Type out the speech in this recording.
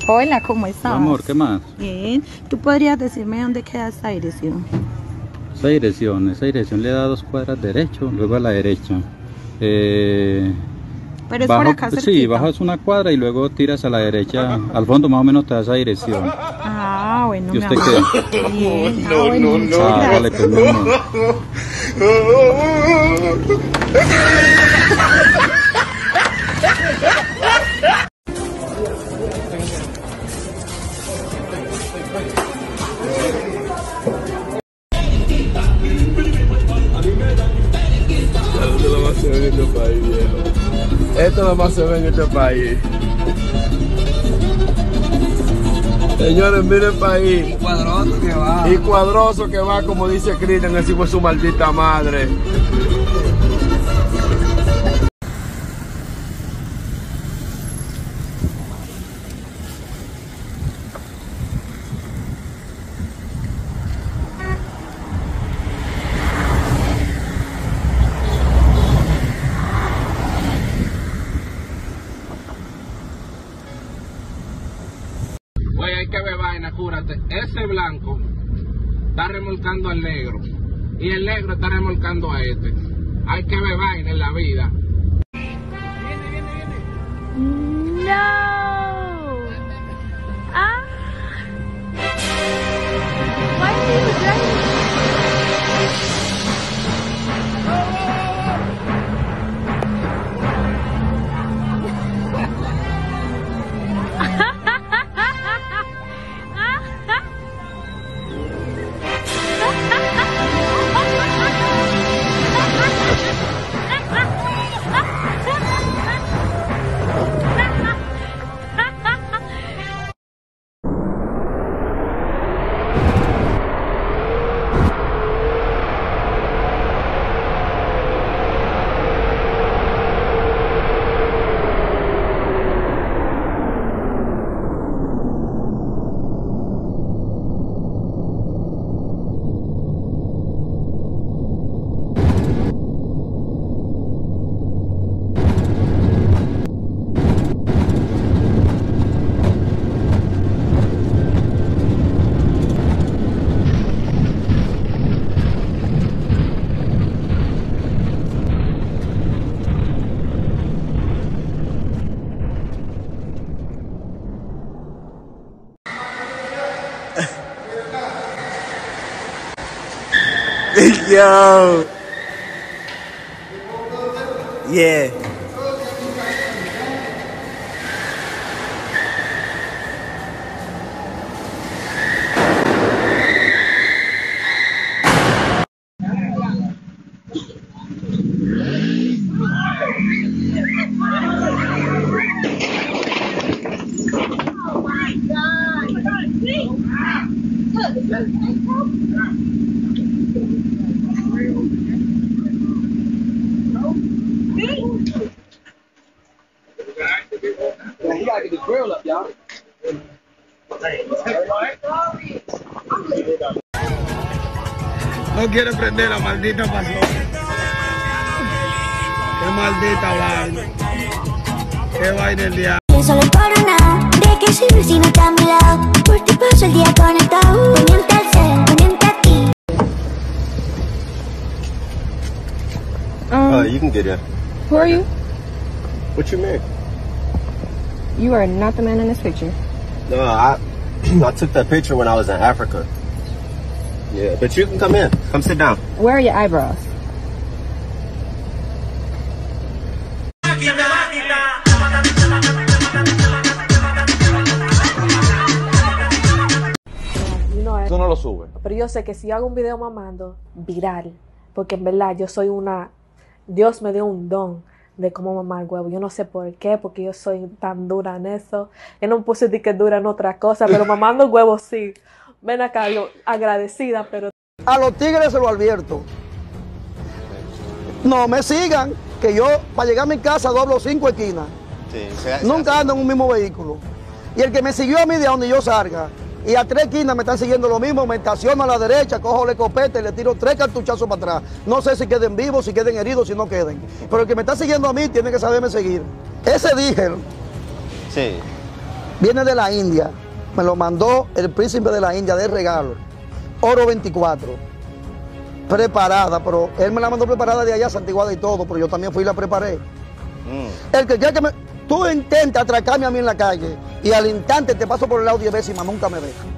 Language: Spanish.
Hola, ¿cómo estás? Amor, ¿qué más? Bien. ¿Tú podrías decirme dónde queda esta dirección? Esa dirección le da 2 cuadras derecho, luego a la derecha. Pero es por acá cerquita. Sí, bajas una cuadra y luego tiras a la derecha, al fondo más o menos te da esa dirección. Ah, bueno, ¿Y mi usted amor. qué? Bien. Bueno, muchas gracias. Vale, pues mi amor. Esto no más se ve en este país, viejo. Esto no más se ve en este país. Señores, miren el país. Y cuadroso que va. Y cuadroso que va, como dice Cristian, así fue su maldita madre. Oye, hay que ver vaina, cúrate. Ese blanco está remolcando al negro y el negro está remolcando a este. Hay que ver vaina en la vida. No. Ah. Why are you driving? Yo. Yeah. You gotta get the grill up, y'all. No quiere prender la maldita pasión. Qué maldita vaina. Qué vaina el diablo. Solo por una, ¿de qué sirve si no está a mi lado? Por ti paso el día conectado, pendiente al ser, pendiente a ti. You can get in. Who are you? What you mean? You are not the man in this picture. No, I took that picture when I was in Africa. Yeah, but you can come in. Come sit down. Where are your eyebrows? Tú no lo subes. Pero yo sé que si hago un video mamando, viral, porque en verdad yo soy una... Dios me dio un don de cómo mamar huevo. Yo no sé por qué, porque yo soy tan dura en eso. Yo no puse de que dura en otra cosa, pero mamando huevos sí. Ven acá, yo agradecida, pero... A los tigres se lo advierto. No me sigan, que yo para llegar a mi casa doblo 5 esquinas. Sí, Nunca ando en un mismo vehículo. Y el que me siguió a mí de donde yo salga, y a 3 esquinas me están siguiendo lo mismo, me estaciono a la derecha, cojo la escopeta y le tiro 3 cartuchazos para atrás. No sé si queden vivos, si queden heridos, si no queden. Pero el que me está siguiendo a mí tiene que saberme seguir. Ese Díger, Sí. Viene de la India. Me lo mandó el príncipe de la India de regalo. Oro 24. Preparada, pero él me la mandó preparada de allá, santiguada y todo, pero yo también fui y la preparé. El que quiera que tú intentas atracarme a mí en la calle y al instante te paso por el lado 10 veces y más nunca me ve.